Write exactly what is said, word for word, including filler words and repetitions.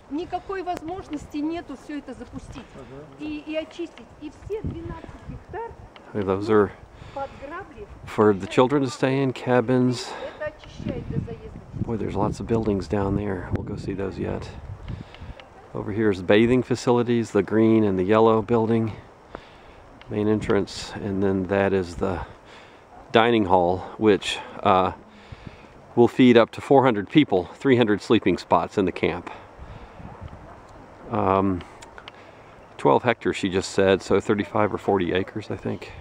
никакой возможности нету все это запустить и, и очистить. И все двенадцать гектар Those are под грабли. for the children to stay in, cabins. Это очищает до заезда. Boy, there's lots of buildings down there. We'll go see those yet. Over here is bathing facilities, the green and the yellow building, main entrance, and then that is the dining hall, which uh, will feed up to four hundred people, three hundred sleeping spots in the camp. Um, twelve hectares, she just said, so thirty-five or forty acres, I think.